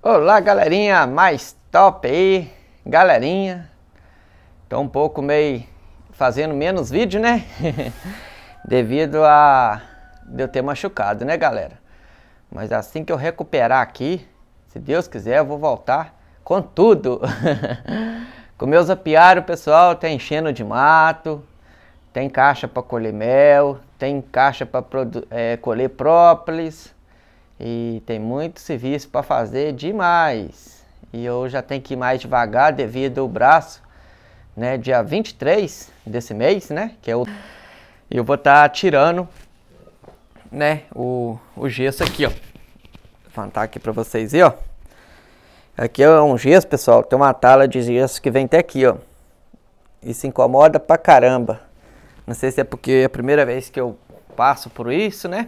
Olá, galerinha, mais top aí, galerinha. Tô um pouco meio fazendo menos vídeo, né? Devido a eu ter machucado, né, galera? Mas assim que eu recuperar aqui, se Deus quiser, eu vou voltar com tudo. Com meus apiários, pessoal, tá enchendo de mato. Tem caixa para colher mel, tem caixa para colher própolis. E tem muito serviço para fazer demais. E eu já tenho que ir mais devagar devido ao braço, né? Dia 23 desse mês, né? Que é o... E eu vou estar tirando, né? O gesso aqui, ó. Vou levantar aqui para vocês verem, ó. Aqui é um gesso, pessoal. Tem uma tala de gesso que vem até aqui, ó. E se incomoda pra caramba. Não sei se é porque é a primeira vez que eu passo por isso, né?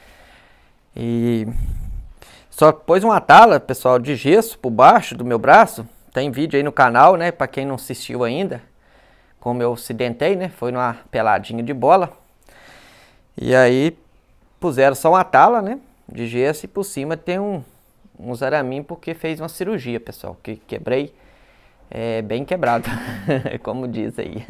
E só pôs uma tala, pessoal, de gesso por baixo do meu braço. Tem vídeo aí no canal, né? Pra quem não assistiu ainda. Como eu acidentei, né? Foi numa peladinha de bola. E aí puseram só uma tala, né? De gesso e por cima tem uns araminhos porque fez uma cirurgia, pessoal. Que quebrei bem quebrado, como diz aí.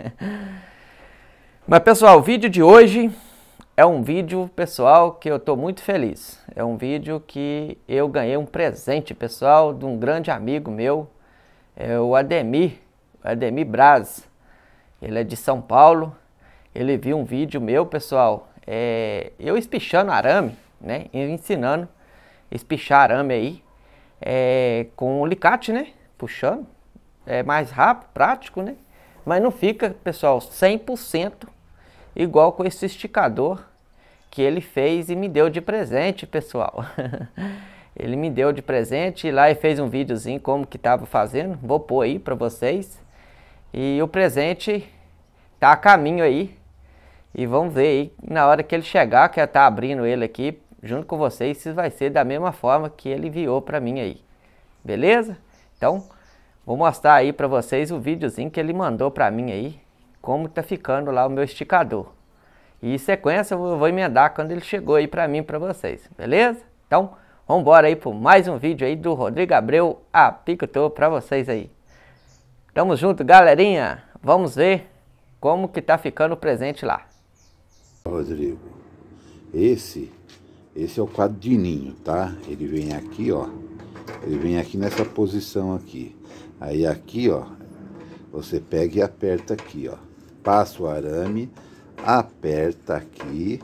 Mas, pessoal, o vídeo de hoje... é um vídeo, pessoal, que eu tô muito feliz. É um vídeo que eu ganhei um presente, pessoal, de um grande amigo meu. É o Ademir Braz. Ele é de São Paulo. Ele viu um vídeo meu, pessoal, eu espichando arame, né? Ensinando a espichar arame aí. Com o alicate, né? Puxando. É mais rápido, prático, né? Mas não fica, pessoal, 100% igual com esse esticador que ele fez e me deu de presente, pessoal. Ele me deu de presente e lá e fez um videozinho como que tava fazendo. Vou pôr aí pra vocês. E o presente tá a caminho aí. E vamos ver aí na hora que ele chegar, que eu tá abrindo ele aqui junto com vocês, se vai ser da mesma forma que ele enviou pra mim aí. Beleza? Então, vou mostrar aí pra vocês o videozinho que ele mandou pra mim aí. Como tá ficando lá o meu esticador. E em sequência eu vou emendar quando ele chegou aí pra mim, pra vocês, beleza? Então, vamos embora aí por mais um vídeo aí do Rodrigo Abreu Apicultor pra vocês aí. Tamo junto, galerinha. Vamos ver como que tá ficando o presente lá. Rodrigo, esse é o quadro de ninho, tá? Ele vem aqui, ó. Ele vem aqui nessa posição aqui. Aí aqui, ó, você pega e aperta aqui, ó. Passa o arame, aperta aqui.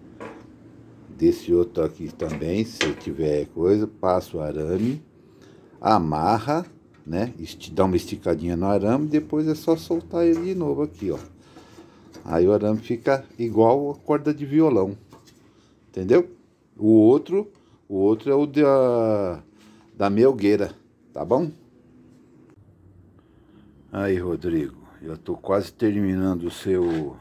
Desse outro aqui também, se tiver coisa, passa o arame, amarra, né? Dá uma esticadinha no arame, depois é só soltar ele de novo aqui, ó. Aí o arame fica igual a corda de violão, entendeu? O outro é o da melgueira, tá bom? Aí, Rodrigo, eu tô quase terminando o seu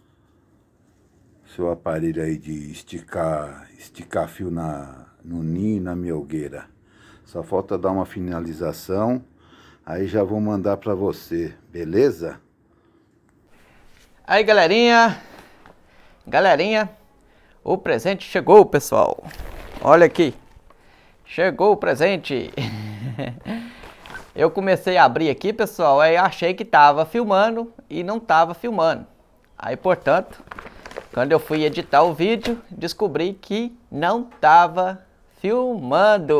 aparelho aí de esticar fio no ninho e na melgueira. Só falta dar uma finalização, aí já vou mandar pra você, beleza? Aí, galerinha, o presente chegou, pessoal. Olha aqui, chegou o presente. Eu comecei a abrir aqui, pessoal, aí achei que tava filmando e não tava filmando. Aí, portanto, quando eu fui editar o vídeo, descobri que não tava filmando.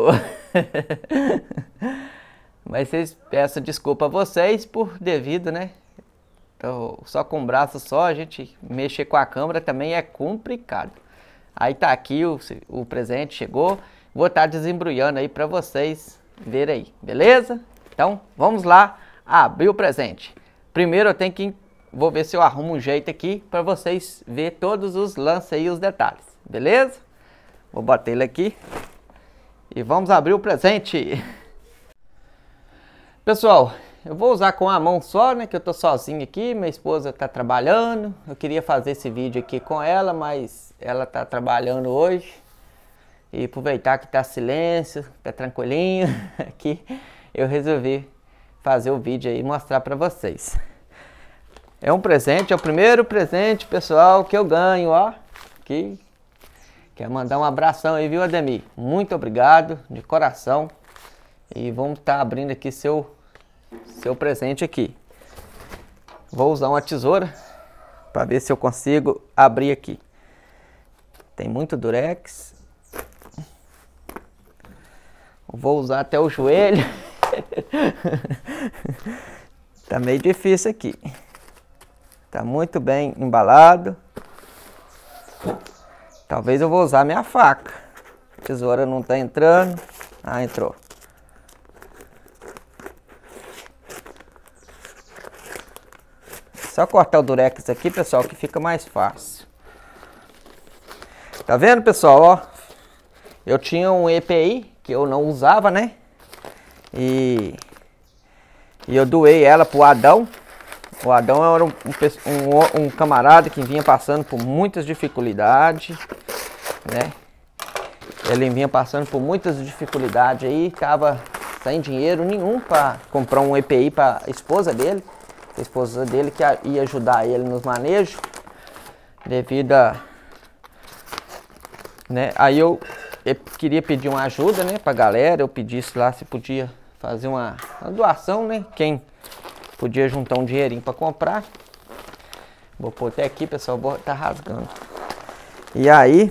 Mas peço desculpa a vocês por devido, né? Então, só com um braço só, a gente mexer com a câmera também é complicado. Aí tá aqui o presente, chegou. Vou estar desembrulhando aí pra vocês verem aí, beleza? Então, vamos lá abrir o presente. Primeiro eu tenho que... vou ver se eu arrumo um jeito aqui para vocês ver todos os lances aí, os detalhes. Beleza? Vou botar ele aqui. E vamos abrir o presente. Pessoal, eu vou usar com a mão só, né? Que eu tô sozinho aqui. Minha esposa tá trabalhando. Eu queria fazer esse vídeo aqui com ela, mas ela tá trabalhando hoje. E aproveitar que tá silêncio, tá tranquilinho aqui. Eu resolvi fazer o vídeo aí e mostrar para vocês. É um presente, é o primeiro presente, pessoal, que eu ganho, ó. Aqui. Quero mandar um abração aí, viu, Ademir? Muito obrigado, de coração. E vamos estar abrindo aqui seu presente aqui. Vou usar uma tesoura para ver se eu consigo abrir aqui. Tem muito durex. Vou usar até o joelho. Tá meio difícil aqui. Tá muito bem embalado. Talvez eu vou usar minha faca. A tesoura não tá entrando. Ah, entrou. Só cortar o durex aqui, pessoal, que fica mais fácil. Tá vendo, pessoal, ó? Eu tinha um EPI que eu não usava, né? E eu doei ela pro Adão. O Adão era um camarada que vinha passando por muitas dificuldades, né? Ele vinha passando por muitas dificuldades aí, tava sem dinheiro nenhum para comprar um EPI para a esposa dele. A esposa dele que ia ajudar ele nos manejos, devido a... né? Aí eu queria pedir uma ajuda, né, pra galera. Eu pedisse lá se podia fazer uma doação, né? Quem podia juntar um dinheirinho pra comprar. Vou pôr até aqui, pessoal, tá rasgando. E aí,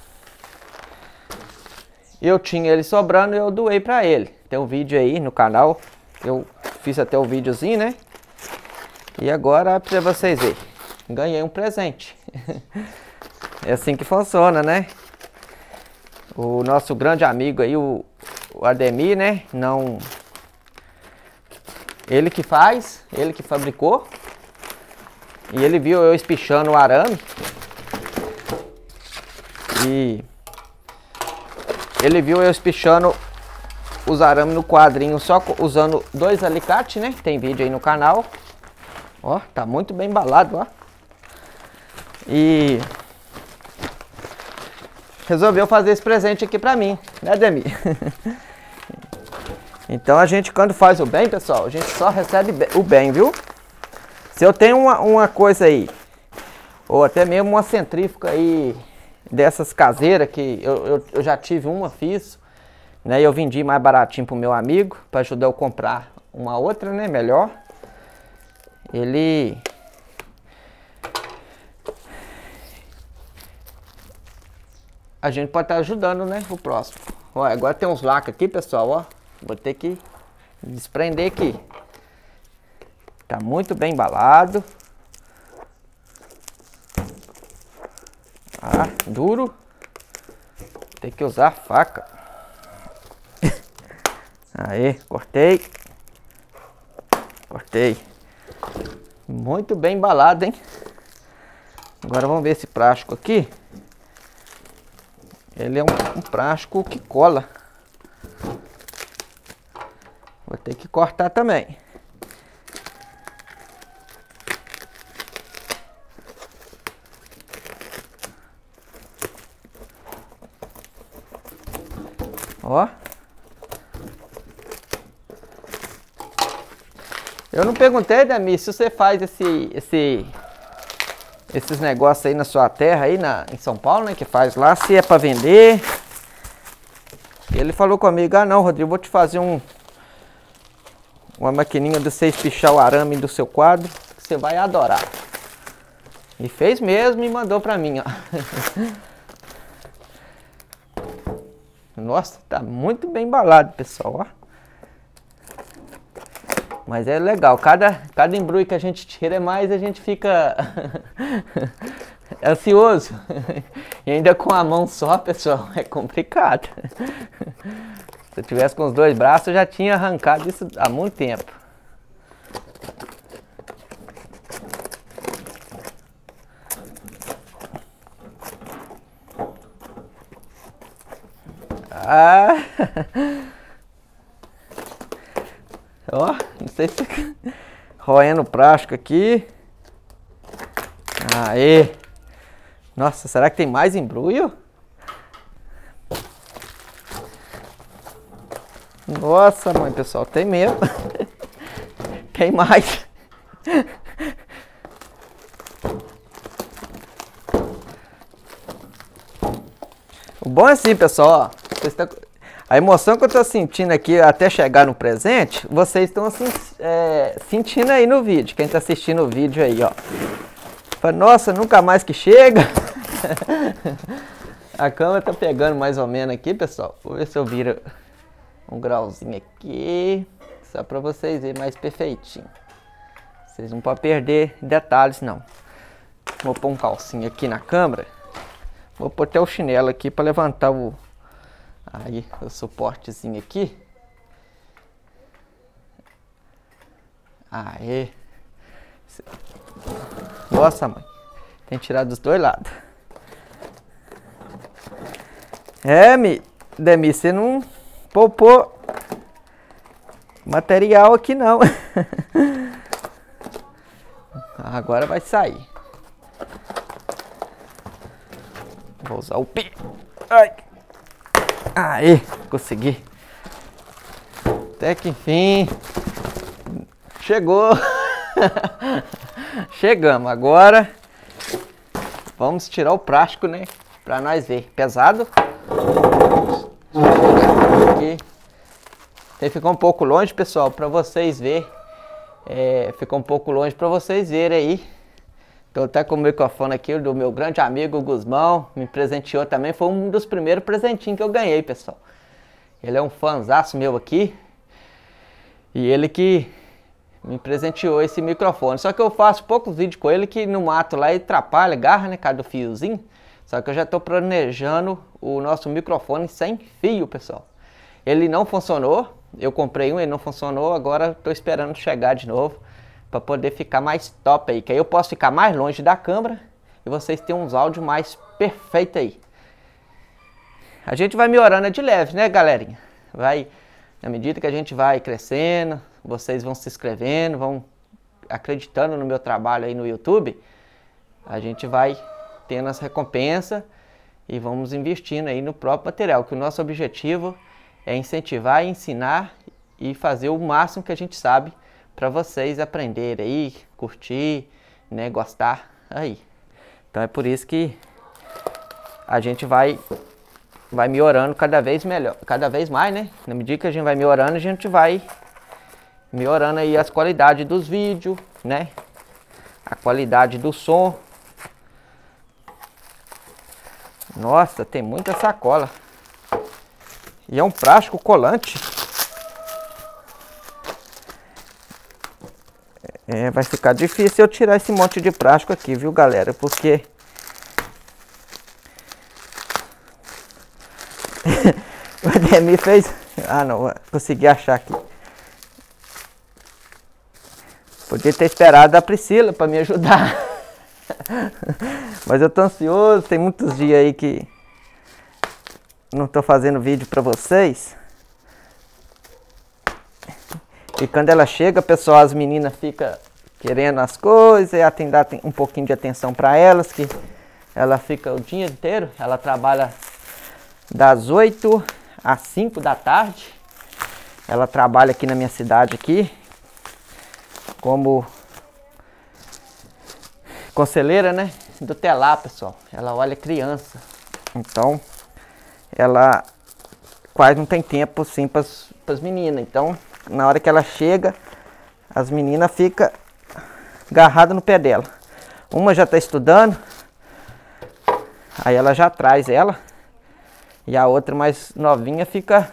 eu tinha ele sobrando e eu doei pra ele. Tem um vídeo aí no canal. Eu fiz até o videozinho, né? E agora, pra vocês verem, ganhei um presente. É assim que funciona, né? O nosso grande amigo aí, o Ademir, né? Não... Ele que faz, ele que fabricou. E ele viu eu espichando o arame. E ele viu eu espichando os arames no quadrinho só usando 2 alicates, né? Tem vídeo aí no canal. Ó, tá muito bem embalado, ó. E resolveu fazer esse presente aqui pra mim, né, Ademir? Então a gente, quando faz o bem, pessoal, a gente só recebe o bem, viu? Se eu tenho uma coisa aí, ou até mesmo uma centrífuga aí, dessas caseiras, que eu já tive uma, fiz, né? E eu vendi mais baratinho pro meu amigo, pra ajudar eu comprar uma outra, né, melhor. Ele... a gente pode estar ajudando, né, o próximo. Ó, agora tem uns lacres aqui, pessoal, ó. Vou ter que desprender aqui. Tá muito bem embalado. Ah, duro. Tem que usar a faca. Aí, cortei. Cortei. Muito bem embalado, hein? Agora vamos ver esse plástico aqui. Ele é um plástico que cola. Vou ter que cortar também. Ó. Eu não perguntei, Dami, se você faz esses negócios aí na sua terra, aí em São Paulo, né? Que faz lá, se é para vender. Ele falou comigo, ah não, Rodrigo, vou te fazer uma maquininha de você espichar o arame do seu quadro, que você vai adorar. E fez mesmo e mandou pra mim, ó. Nossa, tá muito bem embalado, pessoal, ó. Mas é legal, cada embrulho que a gente tira mais, a gente fica ansioso. E ainda com a mão só, pessoal, é complicado. Se eu tivesse com os 2 braços, eu já tinha arrancado isso há muito tempo. Ah! Ó, não sei se... roendo o plástico aqui. Aê! Nossa, será que tem mais embrulho? Nossa, mãe, pessoal, tem mesmo. Tem mais. O bom é assim, pessoal, ó. A emoção que eu tô sentindo aqui até chegar no presente, vocês estão assim, sentindo aí no vídeo. Quem tá assistindo o vídeo aí, ó. Fala, nossa, nunca mais que chega. A câmera tá pegando mais ou menos aqui, pessoal. Vou ver se eu viro um grauzinho aqui. Só pra vocês verem mais perfeitinho. Vocês não podem perder detalhes, não. Vou pôr um calcinho aqui na câmera. Vou pôr até o chinelo aqui pra levantar o suportezinho aqui. Aê. Nossa, mãe. Tem que tirar dos dois lados. Demi, você não poupou material aqui não. Agora vai sair. Vou usar o pé. Ai. Aí, consegui. Até que enfim. Chegou. Chegamos. Agora vamos tirar o plástico, né? Pra nós ver. Pesado. Aqui. Ficou um pouco longe, pessoal, pra vocês verem. Ficou um pouco longe pra vocês verem aí. Tô até com o microfone aqui do meu grande amigo Guzmão, me presenteou também, foi um dos primeiros presentinhos que eu ganhei, pessoal. Ele é um fãzaço meu aqui, e ele que me presenteou esse microfone. Só que eu faço poucos vídeos com ele que no mato lá ele atrapalha, agarra, né, cara, do fiozinho. Só que eu já tô planejando o nosso microfone sem fio, pessoal. Ele não funcionou, eu comprei um, ele não funcionou, agora tô esperando chegar de novo. Para poder ficar mais top aí, que aí eu posso ficar mais longe da câmera e vocês terem uns áudios mais perfeitos aí. A gente vai melhorando de leve, né, galerinha? Vai, na medida que a gente vai crescendo, vocês vão se inscrevendo, vão acreditando no meu trabalho aí no YouTube, a gente vai tendo as recompensas e vamos investindo aí no próprio material, que o nosso objetivo é incentivar, ensinar e fazer o máximo que a gente sabe para vocês aprenderem aí, curtir, né, gostar aí. Então é por isso que a gente vai melhorando cada vez melhor, cada vez mais, né? Na medida que a gente vai melhorando, a gente vai melhorando aí as qualidades dos vídeos, né? A qualidade do som. Nossa, tem muita sacola. E é um plástico colante. Vai ficar difícil eu tirar esse monte de plástico aqui, viu, galera? Porque o Demi fez... Ah, não, consegui achar aqui. Podia ter esperado a Priscila para me ajudar. Mas eu tô ansioso, tem muitos dias aí que não tô fazendo vídeo para vocês. E quando ela chega, pessoal, as meninas ficam querendo as coisas, e tem que dar um pouquinho de atenção para elas, que ela fica o dia inteiro, ela trabalha das 8 às 5 da tarde. Ela trabalha aqui na minha cidade aqui, como conselheira, né, do telar, pessoal. Ela olha criança, então ela quase não tem tempo assim para as meninas. Então na hora que ela chega, as meninas ficam agarradas no pé dela. Uma já está estudando, aí ela já traz ela, e a outra mais novinha fica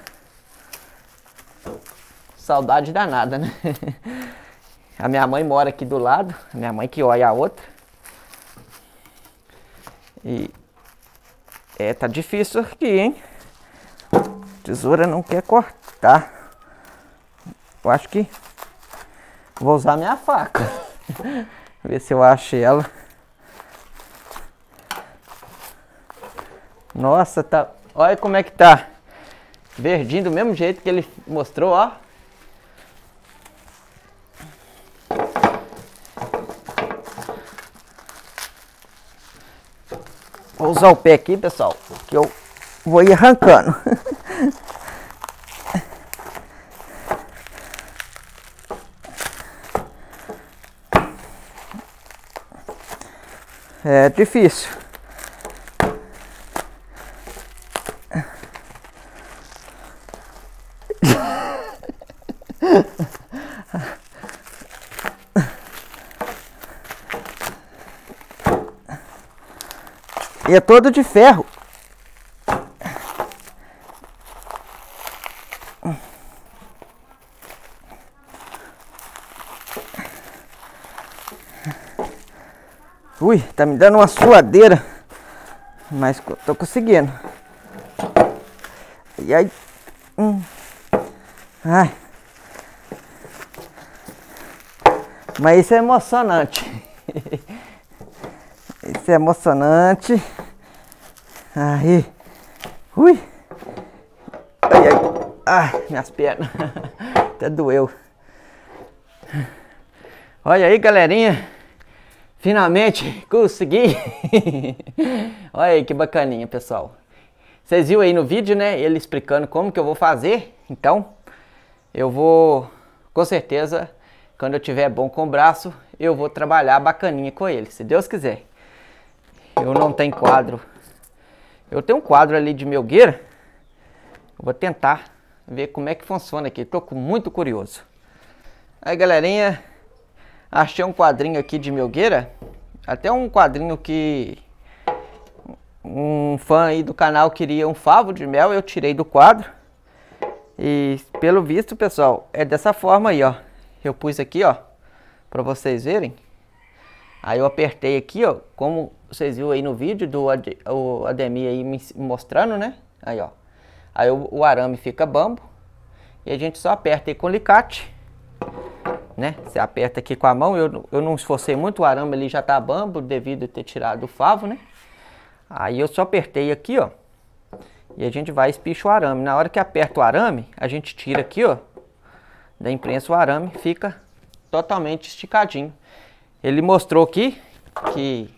saudade danada, né? A minha mãe mora aqui do lado, a minha mãe que olha a outra. E tá difícil aqui, hein? A tesoura não quer cortar. Eu acho que vou usar minha faca. Ver se eu acho ela. Nossa, tá. Olha como é que tá. Verdinho do mesmo jeito que ele mostrou, ó. Vou usar o pé aqui, pessoal, que eu vou ir arrancando. É difícil. E é todo de ferro. Ui, tá me dando uma suadeira. Mas tô conseguindo. E aí. Ai. Mas isso é emocionante. Isso é emocionante. Aí. Ui. Ai, ai. Ai, minhas pernas. Até doeu. Olha aí, galerinha. Finalmente consegui. Olha aí que bacaninha, pessoal. Vocês viram aí no vídeo, né? Ele explicando como que eu vou fazer. Então, eu vou, com certeza, quando eu tiver bom com o braço, eu vou trabalhar bacaninha com ele, se Deus quiser. Eu não tenho quadro. Eu tenho um quadro ali de melgueira. Eu vou tentar ver como é que funciona aqui. Tô muito curioso. Aí, galerinha, achei um quadrinho aqui de melgueira. Até um quadrinho que um fã aí do canal queria um favo de mel. Eu tirei do quadro. E pelo visto, pessoal, é dessa forma aí, ó. Eu pus aqui, ó, pra vocês verem. Aí eu apertei aqui, ó, como vocês viram aí no vídeo do Ademir aí me mostrando, né? Aí, ó. Aí o arame fica bambo. E a gente só aperta aí com o alicate, né? Você aperta aqui com a mão. Eu não esforcei muito, o arame ali já tá bambo devido a ter tirado o favo, né? Aí eu só apertei aqui, ó. E a gente vai espichar o arame. Na hora que aperta o arame, a gente tira aqui, ó, da imprensa, o arame fica totalmente esticadinho. Ele mostrou aqui que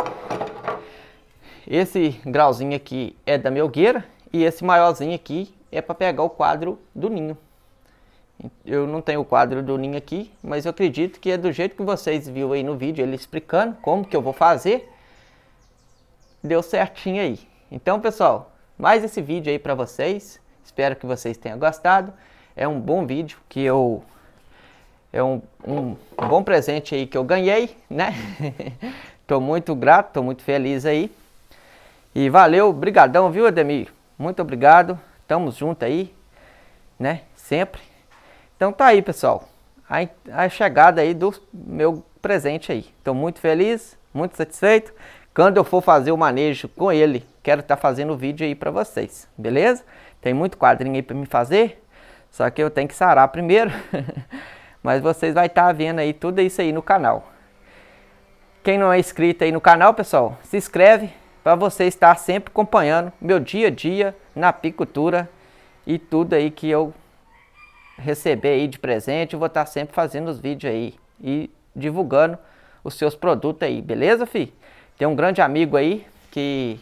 esse grauzinho aqui é da melgueira e esse maiorzinho aqui é para pegar o quadro do ninho. Eu não tenho o quadro do ninho aqui, mas eu acredito que é do jeito que vocês viram aí no vídeo, ele explicando como que eu vou fazer. Deu certinho aí. Então, pessoal, mais esse vídeo aí para vocês. Espero que vocês tenham gostado. É um bom vídeo que é um bom presente aí que eu ganhei, né? Tô muito grato, tô muito feliz aí. E valeu, brigadão, viu, Ademir? Muito obrigado. Tamo junto aí, né? Sempre. Então tá aí, pessoal. A chegada aí do meu presente aí. Tô muito feliz, muito satisfeito. Quando eu for fazer o manejo com ele, quero estar fazendo o vídeo aí pra vocês, beleza? Tem muito quadrinho aí pra me fazer, só que eu tenho que sarar primeiro. Mas vocês vão estar vendo aí tudo isso aí no canal. Quem não é inscrito aí no canal, pessoal, se inscreve para você estar sempre acompanhando meu dia a dia na apicultura e tudo aí que eu receber aí de presente. Eu vou estar sempre fazendo os vídeos aí e divulgando os seus produtos aí, beleza, fi? Tem um grande amigo aí que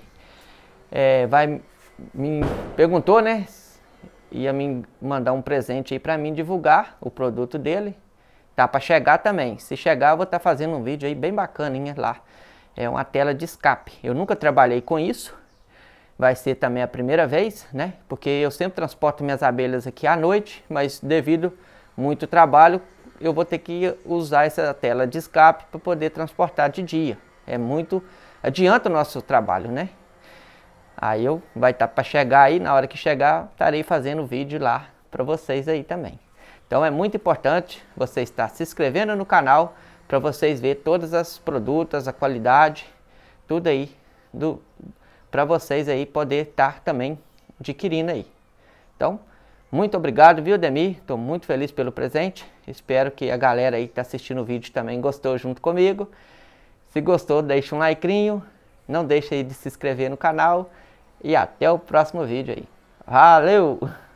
me perguntou, né? Ia me mandar um presente aí para mim divulgar o produto dele. Tá para chegar também. Se chegar, eu vou estar fazendo um vídeo aí bem bacaninha lá. É uma tela de escape. Eu nunca trabalhei com isso. Vai ser também a primeira vez, né? Porque eu sempre transporto minhas abelhas aqui à noite, mas devido muito trabalho, eu vou ter que usar essa tela de escape para poder transportar de dia. É muito adianta o nosso trabalho, né? Aí vai estar para chegar aí, na hora que chegar, estarei fazendo vídeo lá para vocês aí também. Então é muito importante você estar se inscrevendo no canal para vocês verem todas as produtos, a qualidade, tudo aí para vocês aí poder estar também adquirindo aí. Então, muito obrigado, viu, Ademir? Estou muito feliz pelo presente. Espero que a galera aí que está assistindo o vídeo também gostou junto comigo. Se gostou, deixa um likeinho. Não deixe aí de se inscrever no canal. E até o próximo vídeo aí. Valeu!